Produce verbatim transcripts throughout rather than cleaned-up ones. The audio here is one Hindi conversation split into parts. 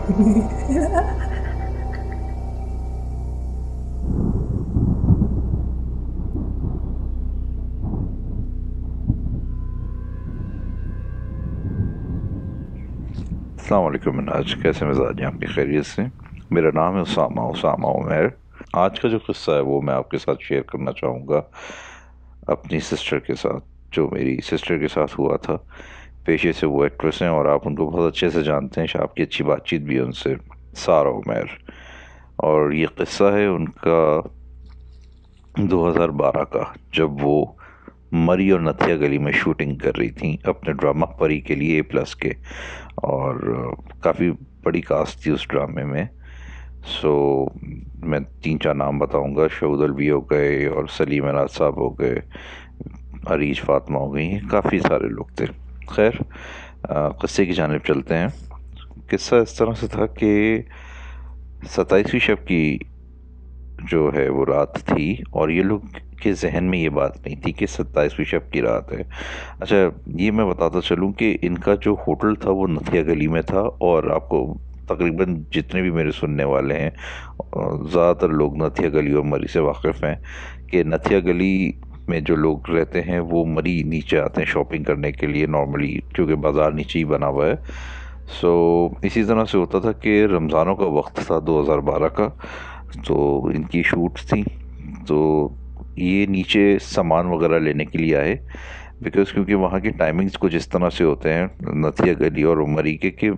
अस्सलाम वालेकुम मिनाज, कैसे मिजाज हैं आपकी? खैरियत से? मेरा नाम है उसामा उसामा उमैर। आज का जो किस्सा है वो मैं आपके साथ शेयर करना चाहूँगा अपनी सिस्टर के साथ, जो मेरी सिस्टर के साथ हुआ था। पेशे से वो एक्ट्रेस हैं और आप उनको बहुत अच्छे से जानते हैं, आपकी अच्छी बातचीत भी है उनसे। सारा उमैर। और ये किस्सा है उनका दो हज़ार बारह का, जब वो मरी और नथिया गली में शूटिंग कर रही थी अपने ड्रामा परी के लिए, ए प्लस के। और काफ़ी बड़ी कास्ट थी उस ड्रामे में। सो मैं तीन चार नाम बताऊंगा। शहूद अलवी हो गए और सलीम अनाज साहब हो गए, अरीज फातिमा हो गई, काफ़ी सारे लोग थे। खैर, किस्से की जानिब चलते हैं। किस्सा इस तरह से था कि सत्ताईसवीं शब की जो है वो रात थी, और ये लोग के जहन में ये बात नहीं थी कि सत्ताईसवीं शब की रात है। अच्छा, ये मैं बताता चलूँ कि इनका जो होटल था वो नथिया गली में था। और आपको तकरीबन जितने भी मेरे सुनने वाले हैं, ज़्यादातर लोग नथिया गली और मरी से वाकिफ़ हैं कि नथिया गली में जो लोग रहते हैं वो मरी नीचे आते हैं शॉपिंग करने के लिए नॉर्मली, क्योंकि बाज़ार नीचे ही बना हुआ है। सो इसी तरह से होता था कि रमज़ानों का वक्त था दो हज़ार बारह का, तो इनकी शूट्स थी। तो ये नीचे सामान वगैरह लेने के लिए आए, बिकॉज़ क्योंकि वहाँ की टाइमिंग्स कुछ इस तरह से होते हैं नथिया गली और उमरी के कि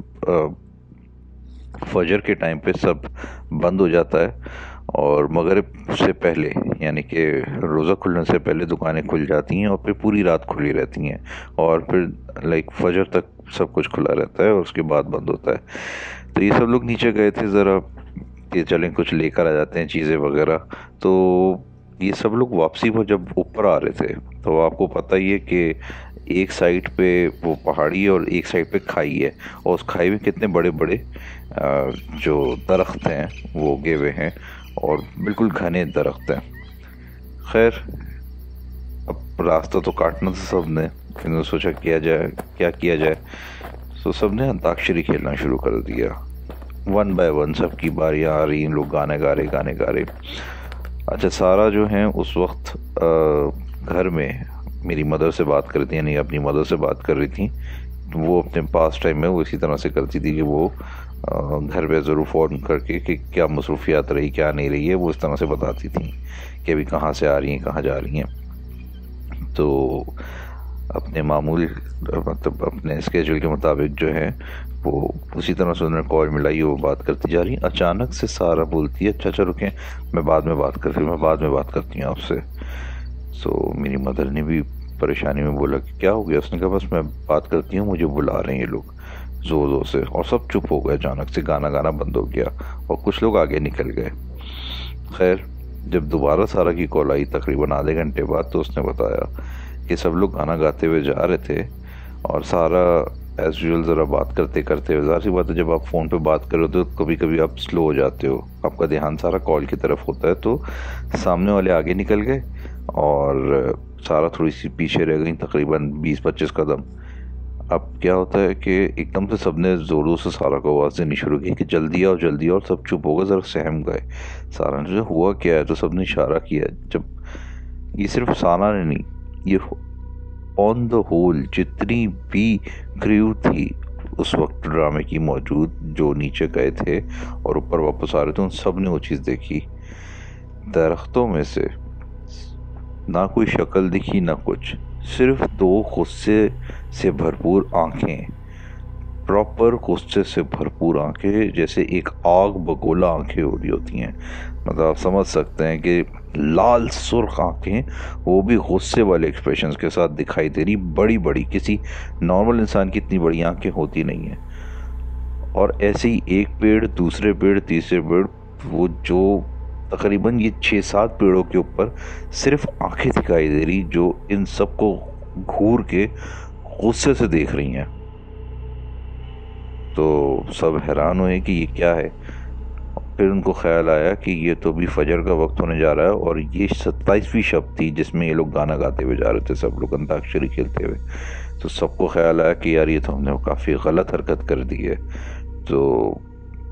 फजर के टाइम पे सब बंद हो जाता है, और मगरिब से पहले यानी कि रोज़ा खुलने से पहले दुकानें खुल जाती हैं और फिर पूरी रात खुली रहती हैं, और फिर लाइक फजर तक सब कुछ खुला रहता है और उसके बाद बंद होता है। तो ये सब लोग नीचे गए थे ज़रा कि चलें कुछ लेकर आ जाते हैं चीज़ें वगैरह। तो ये सब लोग वापसी पर जब ऊपर आ रहे थे, तो आपको पता ही है कि एक साइड पे वो पहाड़ी है और एक साइड पे खाई है, और उस खाई में कितने बड़े बड़े जो दरख्त हैं वो उगे हुए हैं, और बिल्कुल घने दरख्त हैं। खैर, अब रास्ता तो काटना था सब ने, फिर सोचा किया जाए क्या किया जाए। तो सब ने अंताक्षरी खेलना शुरू कर दिया। वन बाय वन सबकी बारियाँ आ रही, लोग गाने गा रहे गाने गा रहे। अच्छा, सारा जो है उस वक्त घर में मेरी मदर से बात करती, यानी अपनी मदर से बात कर रही थी। वो अपने पास टाइम में वो इसी तरह से करती थी कि वो घर पे ज़रूर फ़ोन करके कि क्या मसरूफियात रही क्या नहीं रही है, वो इस तरह से बताती थी कि अभी कहाँ से आ रही हैं कहाँ जा रही हैं। तो अपने मामूल मतलब अपने स्केजूल के मुताबिक जो है वो उसी तरह से उन्होंने कॉल मिलाई, वो बात करती जा रही। अचानक से सारा बोलती है, अच्छा अच्छा रुकें, मैं बाद में बात करती हूँ मैं बाद में बात करती हूँ आपसे। सो मेरी मदर ने भी परेशानी में बोला कि क्या हो गया? उसने कहा बस मैं बात करती हूँ, मुझे बुला रहे हैं ये लोग ज़ोर ज़ोर से। और सब चुप हो गए, अचानक से गाना गाना बंद हो गया और कुछ लोग आगे निकल गए। खैर, जब दोबारा सारा की कॉल आई तकरीबन आधे घंटे बाद, तो उसने बताया कि सब लोग गाना गाते हुए जा रहे थे और सारा एज यूजुअल ज़रा बात करते करते, ज़ाहिर सी बात है जब आप फ़ोन पे बात करो तो कभी कभी आप स्लो हो जाते हो, आपका ध्यान सारा कॉल की तरफ होता है। तो सामने वाले आगे निकल गए और सारा थोड़ी सी पीछे रह गई, तकरीबन बीस पच्चीस कदम। अब क्या होता है कि एकदम से सबने ज़ोरों से सारा को आवाज़ देनी शुरू की कि जल्दी आओ जल्दी आओ, और सब चुप हो गए, ज़रा सहम गए। सारा ने जो हुआ क्या है, तो सबने इशारा किया। जब ये सिर्फ सारा ने नहीं, ये ऑन द होल जितनी भी क्रू थी उस वक्त ड्रामे की मौजूद, जो नीचे गए थे और ऊपर वापस आ रहे थे, उन सब ने वो चीज़ देखी। दरख्तों में से ना कोई शक्ल दिखी ना कुछ, सिर्फ दो गुस्से से भरपूर आंखें, प्रॉपर गुस्से से भरपूर आंखें, जैसे एक आग बगोला आंखें हो रही होती हैं। मतलब आप समझ सकते हैं कि लाल सुर्ख आंखें, वो भी गुस्से वाले एक्सप्रेशंस के साथ दिखाई दे रही, बड़ी बड़ी, किसी नॉर्मल इंसान की इतनी बड़ी आंखें होती नहीं हैं। और ऐसे ही एक पेड़, दूसरे पेड़, तीसरे पेड़, वो जो तकरीबन ये छः सात पेड़ों के ऊपर सिर्फ आंखें दिखाई दे रही, जो इन सबको घूर के गुस्से से देख रही हैं। तो सब हैरान हुए कि ये क्या है। फिर उनको ख्याल आया कि ये तो भी फजर का वक्त होने जा रहा है, और ये सत्ताईसवीं शब थी जिसमें ये लोग गाना गाते हुए जा रहे थे, सब लोग अंताक्षरी खेलते हुए। तो सबको ख्याल आया कि यार ये तो हमने काफ़ी गलत हरकत कर दी है। तो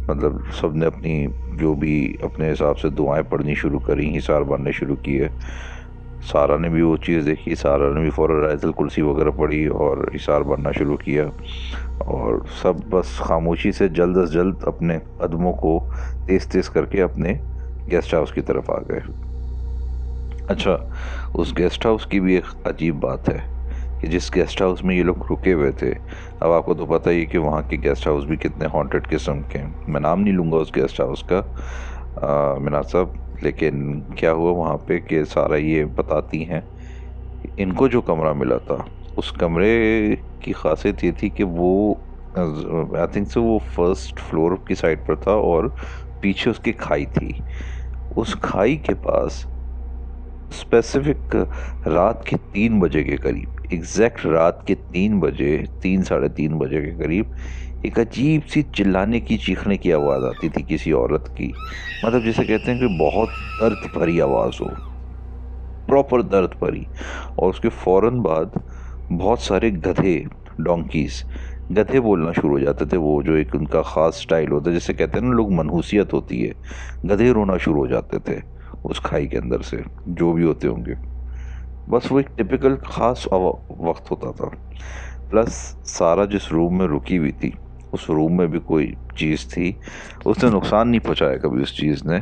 मतलब सब ने अपनी जो भी अपने हिसाब से दुआएं पढ़नी शुरू करी, हिसार बांधने शुरू किए। सारा ने भी वो चीज़ देखी, सारा ने भी फ़ौरन आयतुल कुर्सी वगैरह पढ़ी और हिसार बांधना शुरू किया। और सब बस खामोशी से जल्द अज जल्द अपने कदमों को तेज़ तेज़ करके अपने गेस्ट हाउस की तरफ आ गए। अच्छा, उस गेस्ट हाउस की भी एक अजीब बात है कि जिस गेस्ट हाउस में ये लोग रुके हुए थे, अब आपको तो पता ही है कि वहाँ के गेस्ट हाउस भी कितने हॉन्टेड किस्म के हैं। मैं नाम नहीं लूँगा उस गेस्ट हाउस का मीना साहब, लेकिन क्या हुआ वहाँ पे कि सारा ये बताती हैं, इनको जो कमरा मिला था उस कमरे की खासियत ये थी कि वो आई थिंक से वो फर्स्ट फ्लोर की साइड पर था और पीछे उसकी खाई थी। उस खाई के पास स्पेसिफिक रात के तीन बजे के करीब, एग्जैक्ट रात के तीन बजे, तीन साढ़े तीन बजे के करीब एक अजीब सी चिल्लाने की, चीखने की आवाज़ आती थी किसी औरत की। मतलब जिसे कहते हैं कि बहुत दर्द भरी आवाज़ हो, प्रॉपर दर्द भरी। और उसके फौरन बाद बहुत सारे गधे, डोंकीज, गधे बोलना शुरू हो जाते थे। वो जो एक उनका ख़ास स्टाइल होता है, जिसे कहते हैं ना लोग, मनहूसियत होती है। गधे रोना शुरू हो जाते थे उस खाई के अंदर से, जो भी होते होंगे। बस वो एक टिपिकल ख़ास वक्त होता था। प्लस सारा जिस रूम में रुकी हुई थी, उस रूम में भी कोई चीज़ थी, उसने नुकसान नहीं पहुंचाया कभी उस चीज़ ने।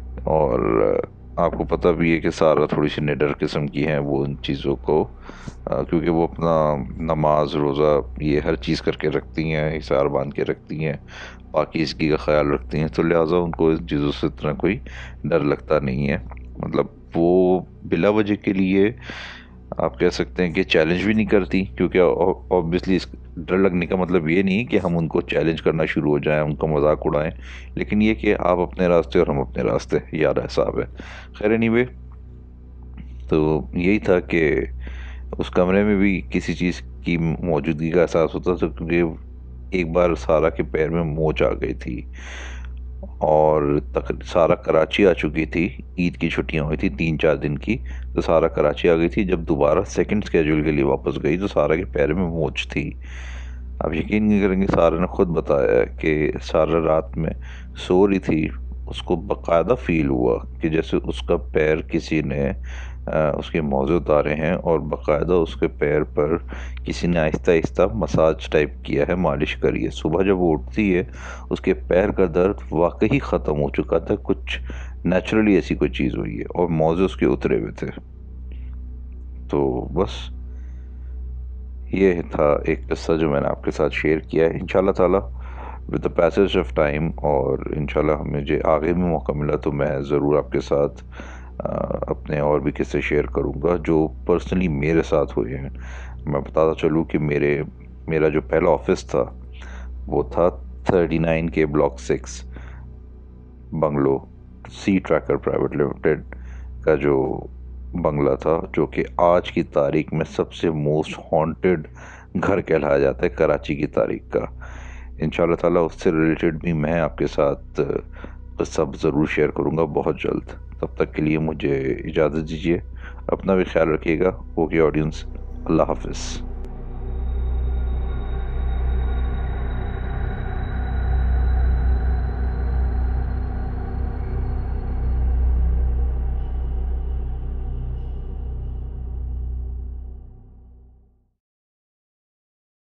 और आपको पता भी है कि सारा थोड़ी सी निडर किस्म की हैं वो उन चीज़ों को, आ, क्योंकि वो अपना नमाज रोज़ा ये हर चीज़ करके रखती हैं, हिसार बांध के रखती हैं, पाकीज़गी का ख्याल रखती हैं, तो लिहाजा उनको इन चीज़ों से इतना कोई डर लगता नहीं है। मतलब वो बिला वजह के लिए आप कह सकते हैं कि चैलेंज भी नहीं करती, क्योंकि ऑब्वियसली इस डर लगने का मतलब ये नहीं कि हम उनको चैलेंज करना शुरू हो जाएं, उनका मजाक उड़ाएं, लेकिन ये कि आप अपने रास्ते और हम अपने रास्ते, याद हिसाब है। खैर एनीवे, तो यही था कि उस कमरे में भी किसी चीज़ की मौजूदगी का एहसास होता था, क्योंकि एक बार सारा के पैर में मोच आ गई थी और तक सारा कराची आ चुकी थी। ईद की छुट्टियां हुई थी तीन चार दिन की, तो सारा कराची आ गई थी। जब दोबारा सेकंड स्केड्यूल के लिए वापस गई तो सारा के पैर में मोच थी। आप यकीन नहीं करेंगे, सारा ने खुद बताया कि सारा रात में सो रही थी, उसको बाकायदा फील हुआ कि जैसे उसका पैर किसी ने आ, उसके मोज़े उतारे हैं और बाकायदा उसके पैर पर किसी ने आहिस्ता आहिस्ता मसाज टाइप किया है, मालिश करी है। सुबह जब वो उठती है उसके पैर का दर्द वाकई ख़त्म हो चुका था, कुछ नेचुरली ऐसी कोई चीज़ हुई है और मोज़े उसके उतरे हुए थे। तो बस ये था एक किस्सा जो मैंने आपके साथ शेयर किया है। इंशाल्लाह ताला with the passage of time, और इंशाल्लाह मुझे आगे भी मौका मिला तो मैं ज़रूर आपके साथ आ, अपने और भी किस्से शेयर करूँगा जो पर्सनली मेरे साथ हुए हैं। मैं बताता चलूँ कि मेरे मेरा जो पहला ऑफिस था वो था थर्टी नाइन के block six bungalow, sea tracker private limited का जो बंगला था, जो कि आज की तारीख में सबसे मोस्ट हॉन्टेड घर कहलाया जाता है कराची की तारीख का। इंशाल्लाह ताला उससे रिलेटेड भी मैं आपके साथ सब ज़रूर शेयर करूँगा बहुत जल्द। तब तक के लिए मुझे इजाज़त दीजिए, अपना भी ख्याल रखिएगा। ओके ऑडियंस, अल्लाह हाफिज़।